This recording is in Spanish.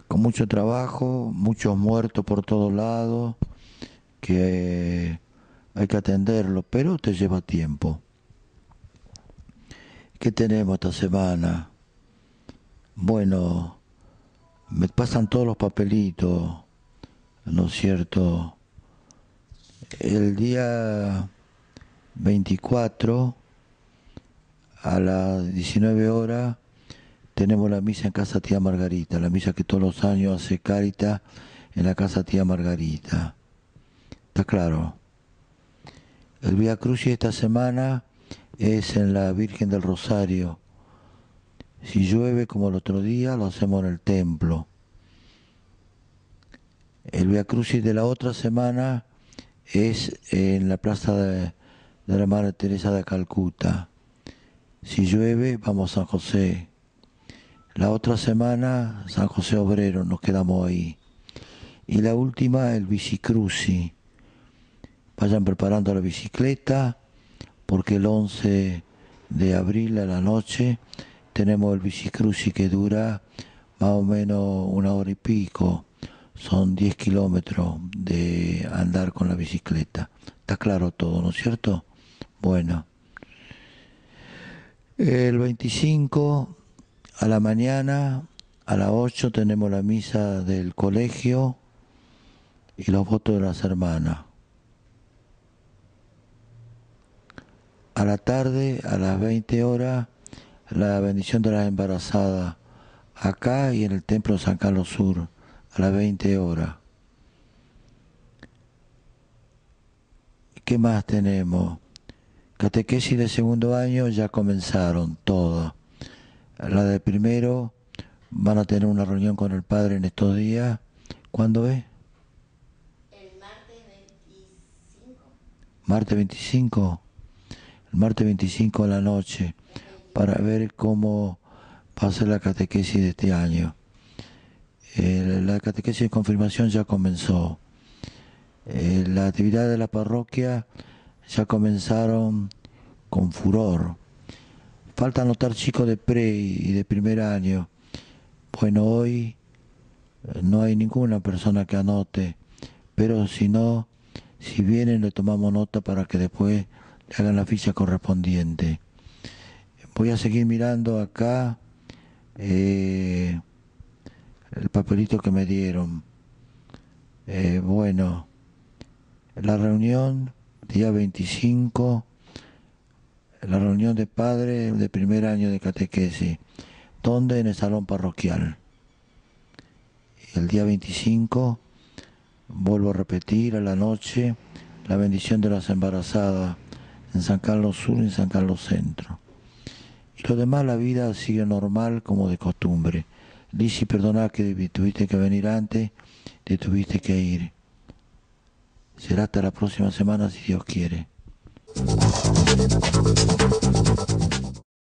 con mucho trabajo, muchos muertos por todos lados, que hay que atenderlo, pero te lleva tiempo. ¿Qué tenemos esta semana? Bueno, me pasan todos los papelitos, ¿no es cierto? El día 24 a las 19 horas tenemos la misa en casa tía Margarita, la misa que todos los años hace Cáritas en la casa tía Margarita. ¿Está claro? El Vía Crucis esta semana es en la Virgen del Rosario. Si llueve como el otro día, lo hacemos en el templo. El Vía Crucis de la otra semana es en la plaza de la Madre Teresa de Calcuta. Si llueve, vamos a San José. La otra semana, San José Obrero, nos quedamos ahí. Y la última, el Bicicruci. Vayan preparando la bicicleta, porque el 11 de abril a la noche tenemos el Bicicruci que dura más o menos una hora y pico. Son 10 kilómetros de andar con la bicicleta. Está claro todo, ¿no es cierto? Bueno, el 25 a la mañana, a las 8 tenemos la misa del colegio y los votos de las hermanas. A la tarde, a las 20 horas, la bendición de las embarazadas, acá y en el templo de San Carlos Sur, a las 20 horas. ¿Qué más tenemos? Catequesis de segundo año ya comenzaron todas. La de primero van a tener una reunión con el padre en estos días. ¿Cuándo es? El martes 25. Martes 25. El martes 25 de la noche, para ver cómo va a ser la catequesis de este año. La catequesis de confirmación ya comenzó. La actividad de la parroquia ya comenzaron con furor. Falta anotar chicos de pre y de primer año. Bueno, hoy no hay ninguna persona que anote, pero si no, si vienen le tomamos nota para que después le hagan la ficha correspondiente. Voy a seguir mirando acá el papelito que me dieron. Bueno, la reunión, día 25, la reunión de padres de primer año de catequesis. ¿Dónde? En el salón parroquial. El día 25, vuelvo a repetir, a la noche, la bendición de las embarazadas en San Carlos Sur y en San Carlos Centro. Y lo demás, la vida sigue normal como de costumbre. Lisi, perdona que tuviste que venir antes, te tuviste que ir. Será hasta la próxima semana si Dios quiere.